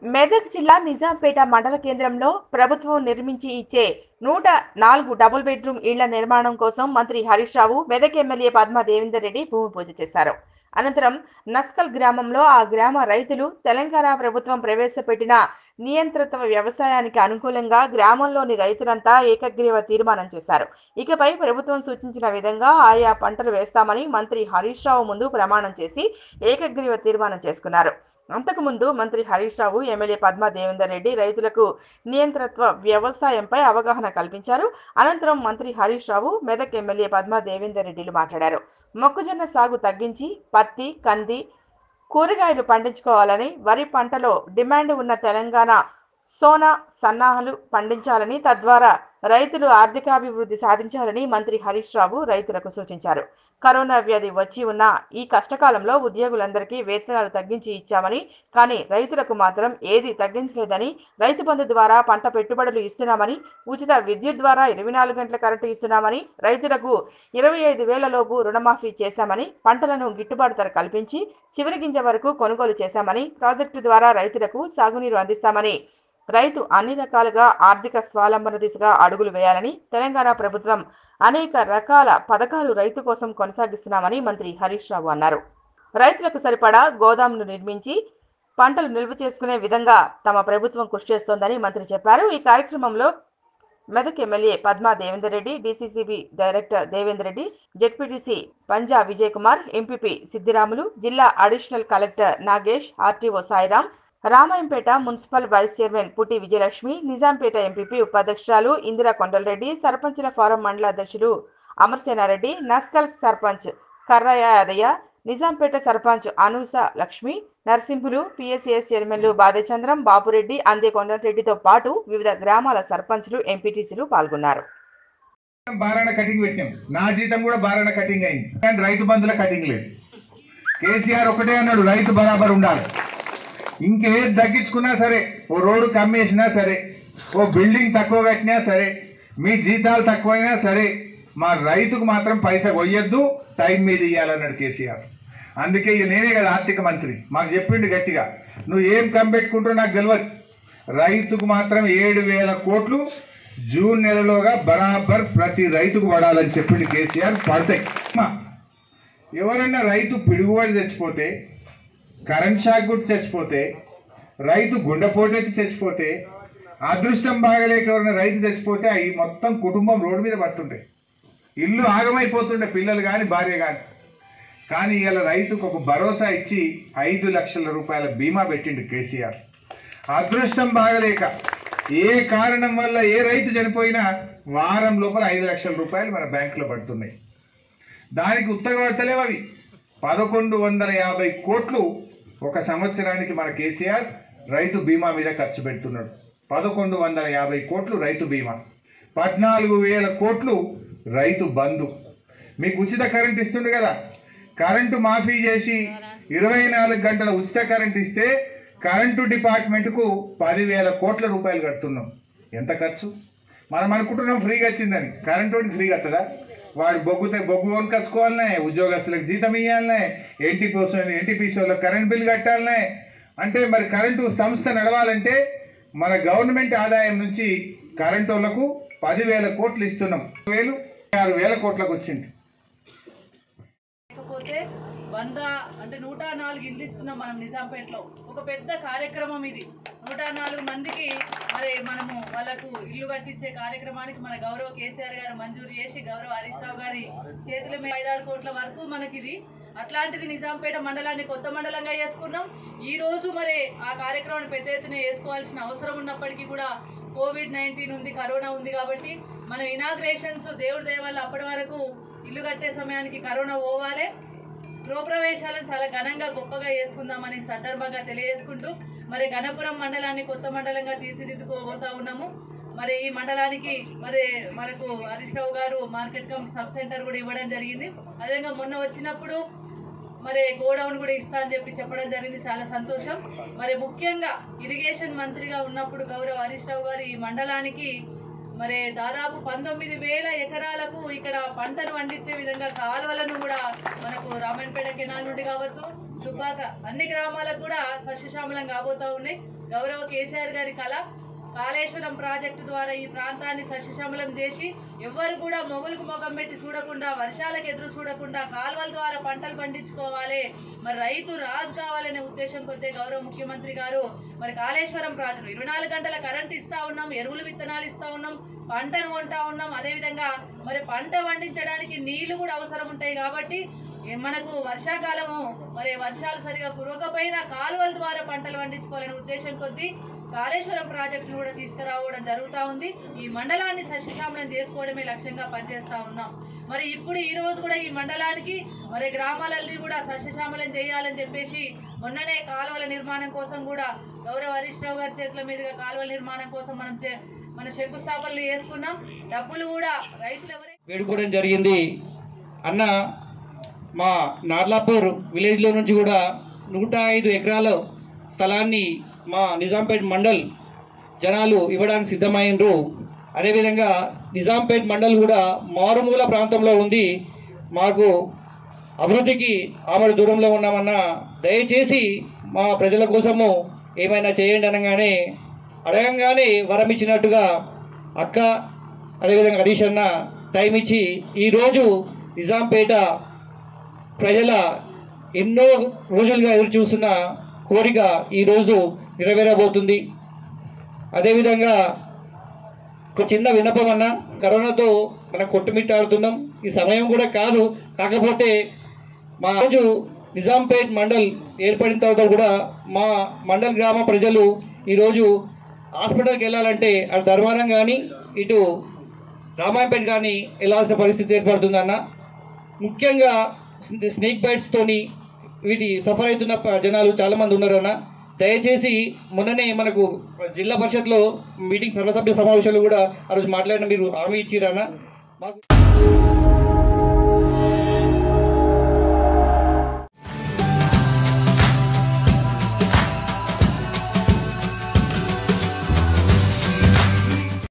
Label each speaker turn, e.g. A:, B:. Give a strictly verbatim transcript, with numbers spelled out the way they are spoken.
A: మెదక్ జిల్లా నిజాంపేట మండల కేంద్రంలో ప్రభుత్వం నిర్మించి ఇచ్చే నూట నాలుగు డబుల్ బెడ్రూమ్ ఇళ్ల నిర్మాణం కోసం మంత్రి హరీష్ రావు మెదక్ ఎమ్మెల్యే పద్మా దేవేందర్ రెడ్డి భూమి పూజ చేశారు. అనంతరం నస్కల్ గ్రామంలో ఆ గ్రామ రైతులు తెలంగాణ ప్రభుత్వం ప్రవేశపెట్టిన నియంత్రిత వ్యవసాయానికి అనుకూలంగా గ్రామంలోని రైతులంతా ఏకగ్రీవ తీర్మానం చేశారు. ఇకపై ప్రభుత్వం సూచించిన విధంగా ఆయా పంటలు వేస్తామని మంత్రి హరీష్ రావు ముందు ప్రమాణం చేసి ఏకగ్రీవ తీర్మానం చేసుకున్నారు. అంతకుముందు మంత్రి హరీష్ రావు ఎమ్మెల్యే పద్మా దేవేందర్ రెడ్డి రైతులకు నియంత్రిత వ్యవసాయంపై అవగాహన కల్పించారు. అనంతరం మంత్రి హరీష్ రావు మెదక్ ఎమ్మెల్యే పద్మా దేవేందర్ రెడ్డిలు మాట్లాడారు. మొక్కజొన్న సాగు తగ్గించి పత్తి, కంది, కూరగాయలు పండించుకోవాలని, వరి పంటలో డిమాండ్ ఉన్న తెలంగాణ సోనా సన్నాహాలు పండించాలని, తద్వారా రైతులు ఆర్థికాభివృద్ధి సాధించాలని మంత్రి హరీష్ రావు రైతులకు సూచించారు. కరోనా వ్యాధి వచ్చి ఉన్న ఈ కష్టకాలంలో ఉద్యోగులందరికీ వేతనాలు తగ్గించి ఇచ్చామని, కానీ రైతులకు మాత్రం ఏదీ తగ్గించలేదని, రైతు బంధు ద్వారా పంట పెట్టుబడులు ఇస్తున్నామని, ఉచిత విద్యుత్ ద్వారా ఇరవై నాలుగు గంటల కరెంటు ఇస్తున్నామని, రైతులకు ఇరవై ఐదు వేల లోపు రుణమాఫీ చేశామని, పంటలను గిట్టుబాటు ధర కల్పించి చివరి గింజ వరకు కొనుగోలు చేశామని, ప్రాజెక్టు ద్వారా రైతులకు సాగునీరు అందిస్తామని, రైతు అన్ని రకాలుగా ఆర్థిక స్వావలంబన దిశగా అడుగులు వేయాలని, తెలంగాణ ప్రభుత్వం అనేక రకాల పథకాలు రైతు కోసం కొనసాగిస్తున్నామని మంత్రి హరీష్ రావు అన్నారు. రైతులకు సరిపడా గోదాములు నిర్మించి పంటలు నిల్వ చేసుకునే విధంగా తమ ప్రభుత్వం కృషి చేస్తోందని మంత్రి చెప్పారు. ఈ కార్యక్రమంలో Medak MLA Padma Devender Reddy, DCCB director Devender Reddy, ZPTC Panja Vijay Kumar, MPP Siddiramulu, జిల్లా additional collector Nagesh, RTO Sairam, Ramayampet municipal vice chairman Putti Vijayalakshmi, Nizampet MPP ఉపాధ్యక్షురాలు ఇందిరా కొండలరెడ్డి, సర్పంచుల ఫోరం మండల అధ్యక్షులు అమర్సేనారెడ్డి, నస్కల్ సర్పంచ్ కర్రయ్య యాదయ్య, నిజాంపేట సర్పంచ్ అనూస లక్ష్మి, నర్సింహులు, పిఎస్సిఎస్ చైర్మన్లు బాదేచంద్రం, బాపురెడ్డి, అందే కొండలరెడ్డితో పాటు వివిధ గ్రామాల సర్పంచ్లు, ఎంపీటీసీలు పాల్గొన్నారు.
B: బారాణ కటింగ్ పెట్టాం, నా జీతం కూడా బారాణ కటింగ్ అయింది, కానీ రైతు బంధుల కటింగ్ లేదు. కేసీఆర్ ఒకటే అన్నాడు, రైతు బరాబర్ ఉండాలి. ఇంకేది తగ్గించుకున్నా సరే, ఓ రోడ్డు కమ్మేసినా సరే, ఓ బిల్డింగ్ తక్కువ కట్టినా సరే, మీ జీతాలు తక్కువైనా సరే, మా రైతుకు మాత్రం పైసా కొయ్యొద్దు, టైం మీద ఇవ్వాలన్నాడు కేసీఆర్. అందుకే నేనే కదా ఆర్థిక మంత్రి, మాకు చెప్పిండు గట్టిగా, నువ్వు ఏం కమ్మెట్టుకుంటావు నాకు తెలియదు, రైతుకు మాత్రం ఏడు వేల కోట్లు జూన్ నెలలోగా బరాబర్ ప్రతి రైతుకు పడాలని చెప్పిండు కేసీఆర్. పడతాయి. ఎవరైనా రైతు పిడుగుబడి చచ్చిపోతే, కరెంట్ షాక్ గుట్టి చచ్చిపోతే, రైతు గుండెపోటు వచ్చి చచ్చిపోతే, అదృష్టం బాగలేక ఎవరైనా రైతు చచ్చిపోతే అవి మొత్తం కుటుంబం రోడ్డు మీద పడుతుంటాయి, ఇల్లు ఆగమైపోతుండే, పిల్లలు కానీ భార్య కానీ. కానీ ఇలా రైతుకు ఒక భరోసా ఇచ్చి ఐదు లక్షల రూపాయల బీమా పెట్టిండు కేసీఆర్. అదృష్టం బాగలేక ఏ కారణం వల్ల ఏ రైతు చనిపోయినా వారం లోపల ఐదు లక్షల రూపాయలు మన బ్యాంకులో పడుతున్నాయి. దానికి ఉత్తరపడతలేవు అవి. పదకొండు వందల యాభై కోట్లు ఒక సంవత్సరానికి మన కేసీఆర్ రైతు బీమా మీద ఖర్చు పెడుతున్నాడు. పదకొండు వందల యాభై కోట్లు రైతు బీమా, పద్నాలుగు వేల కోట్లు రైతు బంధు. మీకు ఉచిత కరెంట్ ఇస్తుండే కదా, కరెంటు మాఫీ చేసి ఇరవై నాలుగు గంటల ఉచిత కరెంట్ ఇస్తే కరెంటు డిపార్ట్మెంట్కు పదివేల కోట్ల రూపాయలు కడుతున్నాం. ఎంత ఖర్చు? మనం అనుకుంటున్నాం ఫ్రీగా వచ్చిందని, కరెంటు ఫ్రీగా వస్తుందా? వాడు బొగ్గుతే బొగ్గు కొనుకొచ్చుకోవాలనే, ఉద్యోగస్తులకు జీతం ఇవ్వాలనే, ఎన్టీపీ ఎన్టీపీసీ వాళ్ళకి కరెంట్ బిల్ కట్టాలనే. అంటే మరి కరెంటు సంస్థ నడవాలంటే మన గవర్నమెంట్ ఆదాయం నుంచి కరెంటు వాళ్ళకు పదివేల కోట్లు ఇస్తున్నాం, వేలు ఆరు వేల కోట్లకు వచ్చింది.
C: వంద అంటే నూట నాలుగు ఇల్లు ఇస్తున్నాం మనం నిజాంపేటలో. ఒక పెద్ద కార్యక్రమం ఇది. నూట నాలుగు మందికి మరి మనము వాళ్ళకు ఇల్లు కట్టించే కార్యక్రమానికి మన గౌరవ కేసీఆర్ గారు మంజూరు చేసి గౌరవ హరీష్ రావు గారి చేతుల మీద ఐదారు కోట్ల వరకు మనకిది. అట్లాంటిది నిజాంపేట మండలాన్ని కొత్త మండలంగా చేసుకున్నాం. ఈ రోజు మరి ఆ కార్యక్రమాన్ని పెద్ద ఎత్తున చేసుకోవాల్సిన అవసరం ఉన్నప్పటికీ కూడా కోవిడ్ నైన్టీన్ ఉంది, కరోనా ఉంది కాబట్టి మనం ఇనాగ్రేషన్స్ దేవుడి దయ వల్ల అప్పటి వరకు ఇల్లు కట్టే సమయానికి కరోనా పోవాలి, గృహప్రవేశాలను చాలా ఘనంగా గొప్పగా చేసుకుందామని సందర్భంగా తెలియజేసుకుంటూ మరి గణపురం మండలాన్ని కొత్త మండలంగా తీర్చిదిద్దుకోబోతా ఉన్నాము. మరి ఈ మండలానికి మరి మనకు హరీష్ రావు గారు మార్కెట్ కమ్ సబ్ సెంటర్ కూడా ఇవ్వడం జరిగింది. అదేవిధంగా మొన్న వచ్చినప్పుడు మరి గోడౌన్ కూడా ఇస్తా అని చెప్పి చెప్పడం జరిగింది. చాలా సంతోషం. మరి ముఖ్యంగా ఇరిగేషన్ మంత్రిగా ఉన్నప్పుడు గౌరవ హరీష్ రావు గారు ఈ మండలానికి మరి దాదాపు పంతొమ్మిది వేల ఎకరాలకు ఇక్కడ పంటను పండించే విధంగా కాలువలను కూడా మనకు రామాయణపేట కెనాల్ నుండి కావచ్చు, దుబ్బాక అన్ని గ్రామాలకు కూడా సస్యశ్యామలం కాబోతా ఉన్నాయి. గౌరవ కేసీఆర్ గారి కళ కాళేశ్వరం ప్రాజెక్టు ద్వారా ఈ ప్రాంతాన్ని సస్యశ్యామలం చేసి ఎవ్వరు కూడా మొగులకు మొగం పెట్టి చూడకుండా, వర్షాలకు ఎదురు చూడకుండా కాలువల ద్వారా పంటలు పండించుకోవాలి, మరి రైతు రాజు కావాలనే ఉద్దేశం కొద్దే గౌరవ ముఖ్యమంత్రి గారు మరి కాళేశ్వరం ప్రాజెక్టు ఇరవై నాలుగు గంటల కరెంట్ ఇస్తా ఉన్నాం, ఎరువులు విత్తనాలు ఇస్తా ఉన్నాం, పంటను కొంటా ఉన్నాం. అదేవిధంగా మరి పంట పండించడానికి నీళ్లు కూడా అవసరం ఉంటాయి కాబట్టి మనకు వర్షాకాలము మరి వర్షాలు సరిగా కురవకపోయినా కాలువల ద్వారా పంటలు పండించుకోవాలనే ఉద్దేశం కొద్దీ కాళేశ్వరం ప్రాజెక్టును కూడా తీసుకురావడం జరుగుతూ ఉంది. ఈ మండలాన్ని సస్యశ్యామలం చేసుకోవడమే లక్ష్యంగా పనిచేస్తూ ఉన్నాం. మరి ఇప్పుడు ఈ రోజు కూడా ఈ మండలానికి మరి గ్రామాలన్నీ కూడా సస్యశ్యామలం చేయాలని చెప్పేసి మొన్ననే కాలువల నిర్మాణం కోసం కూడా గౌరవ హరీష్ రావు గారి చేతుల మీదుగా కాలువల నిర్మాణం కోసం మనం మనం శంకుస్థాపనలు చేసుకున్నాం. డబ్బులు కూడా రైతులు ఎవరైనా
D: వేడుకోవడం జరిగింది. అన్న మా నార్లాపూర్ విలేజ్లో నుంచి కూడా నూట ఐదు ఎకరాల స్థలాన్ని మా నిజాంపేట్ మండల్ జనాలు ఇవ్వడానికి సిద్ధమైనరు. అదేవిధంగా నిజాంపేట్ మండల్ కూడా మారుమూల ప్రాంతంలో ఉంది. మాకు అభివృద్ధికి ఆమడ దూరంలో ఉన్నామన్నా దయచేసి మా ప్రజల కోసము ఏమైనా చేయండి అనగానే అడగంగానే వరం ఇచ్చినట్టుగా అక్క అదేవిధంగా హరీష్ అన్న టైం ఇచ్చి ఈరోజు నిజాంపేట ప్రజల ఎన్నో రోజులుగా ఎదురు చూస్తున్న కోరిక ఈరోజు నెరవేరబోతుంది. అదేవిధంగా ఒక చిన్న విన్నపం అన్న, కరోనాతో మనం కొట్టుమిట్టాడుతున్నాం, ఈ సమయం కూడా కాదు. కాకపోతే మా రోజు నిజాంపేట్ మండల్ ఏర్పడిన తర్వాత కూడా మా మండల్ గ్రామ ప్రజలు ఈరోజు హాస్పిటల్కి వెళ్ళాలంటే అటు ధర్మారం కానీ ఇటు రామాయణపేట కానీ వెళ్ళాల్సిన పరిస్థితి ఏర్పడుతుందన్న. ముఖ్యంగా స్నేక్ బైట్స్తోని వీటి సఫర్ అవుతున్న జనాలు చాలామంది ఉన్నారన్న. దయచేసి మొన్ననే మనకు జిల్లా పరిషత్లో మీటింగ్ సర్వసభ్య సమావేశాలు కూడా ఆ రోజు మాట్లాడిన మీరు హామీ ఇచ్చిరన్న. మాకు